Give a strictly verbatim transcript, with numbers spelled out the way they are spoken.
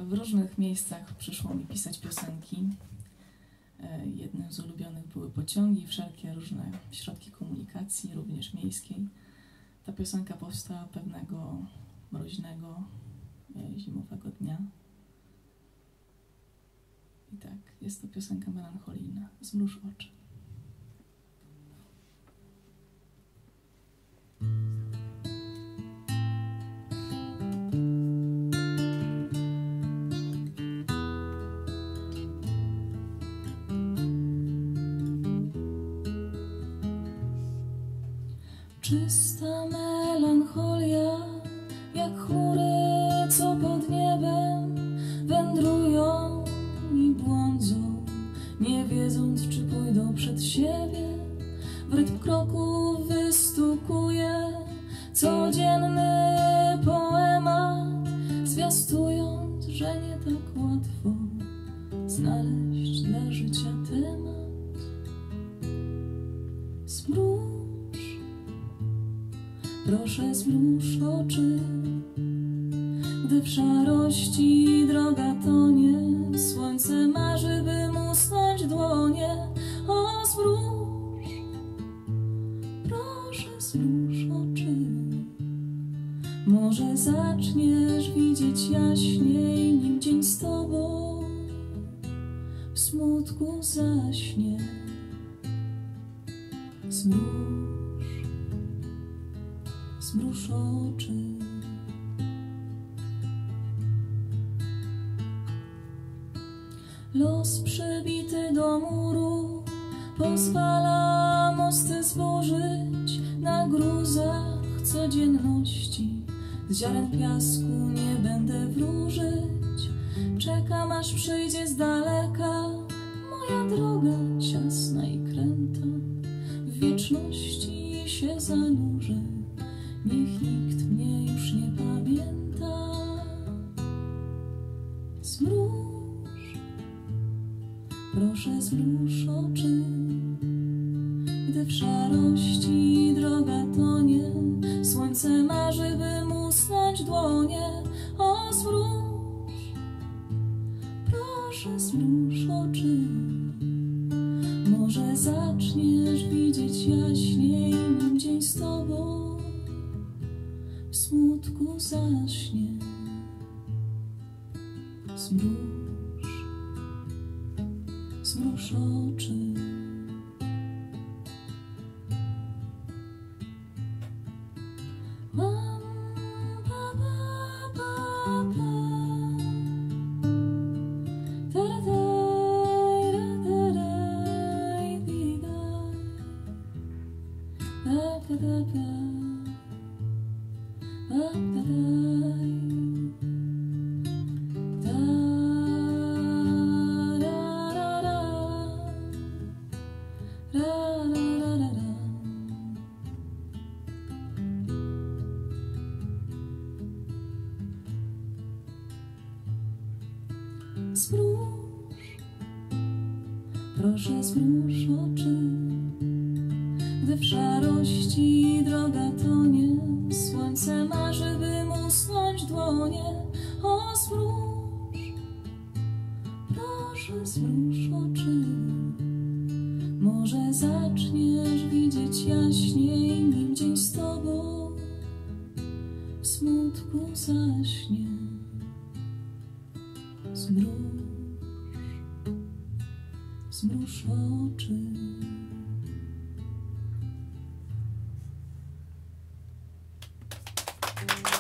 w różnych miejscach przyszło mi pisać piosenki. Jednym z ulubionych były pociągi, wszelkie różne środki komunikacji, również miejskiej. Ta piosenka powstała pewnego mroźnego, zimowego dnia. I tak, jest to piosenka melancholijna. Zmruż oczy. Czysta melancholia, jak chmury, co pod niebem wędrują i błądzą, nie wiedząc, czy pójdą przed siebie. W rytm kroku wystukuje codzienny poemat, zwiastując, że nie tak łatwo znaleźć dla życia temat. Zmruż, proszę zmruż oczy, gdy w szarości droga tonie, słońce marzy, by musnąć dłonie. O, zmruż, proszę zmruż oczy, może zaczniesz widzieć jaśniej, nim dzień z tobą w smutku zaśnie. Zmruż, zmruż oczy. Los przybity do muru pozwala mosty zburzyć na gruzach codzienności. Z ziaren piasku nie będę wróżyć, czekam, aż przyjdzie z daleka moja droga ciasna i kręta. W wieczności się zanurzę, niech nikt mnie już nie pamięta. Zmruż, proszę zmruż oczy, gdy w szarości droga tonie, słońce marzy, by musnąć dłonie. O, zmruż, proszę zmruż oczy, może zaczniesz widzieć jaśniej, nim dzień z tobą w smutku zaśnie. Zmruż, zmruż oczy. Mam, pa, pa, pa, pa. Taradaj, radadaj, digaj. Da, da, da, da. Da, da, daj. Da, da, da, da. Da, da, da, da, da. Zmruż, proszę zmruż oczy, gdy w szarości droga tonie, słońce marzy, by musnąć dłonie. O, zmruż, proszę zmruż oczy, może zaczniesz widzieć jaśniej, nim dzień z tobą w smutku zaśnie. Zmruż, zmruż oczy.